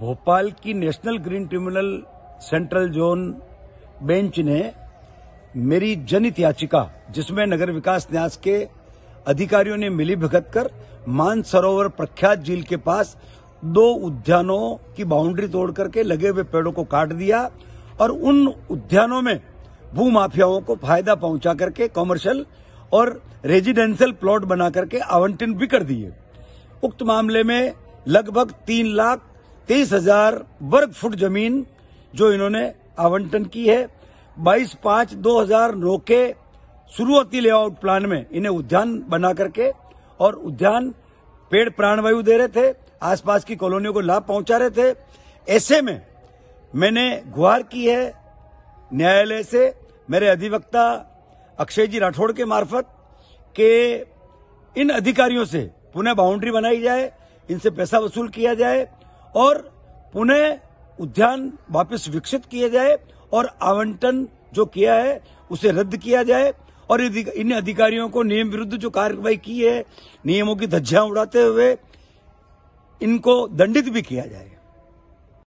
भोपाल की national green tribunal central zone bench ने मेरी जनहित याचिका, जिसमें नगर विकास न्यास के अधिकारियों ने मिलीभगत कर मानसरोवर प्रख्यात झील के पास 2 उद्यानों की बाउंड्री तोड़ करके लगे हुए पेड़ों को काट दिया और उन उद्यानों में भूमाफियाओं को फायदा पहुंचा करके कॉमर्शियल और रेजिडेंशियल प्लॉट बना करके आवंटन भी कर दिए। उक्त मामले में लगभग 3,23,000 वर्ग फुट जमीन जो इन्होंने आवंटन की है। 22/5/2009 के शुरुआती लेआउट प्लान में इन्हें उद्यान बना करके और उद्यान पेड़ प्राणवायु दे रहे थे, आसपास की कॉलोनियों को लाभ पहुंचा रहे थे। ऐसे में मैंने गुहार की है न्यायालय से, मेरे अधिवक्ता अक्षय जी राठौड़ के मार्फत, के इन अधिकारियों से पुनः बाउंड्री बनाई जाए, इनसे पैसा वसूल किया जाए और पुनः उद्यान वापस विकसित किए जाए और आवंटन जो किया है उसे रद्द किया जाए और इन अधिकारियों को नियम विरुद्ध जो कार्रवाई की है, नियमों की धज्जियां उड़ाते हुए इनको दंडित भी किया जाए।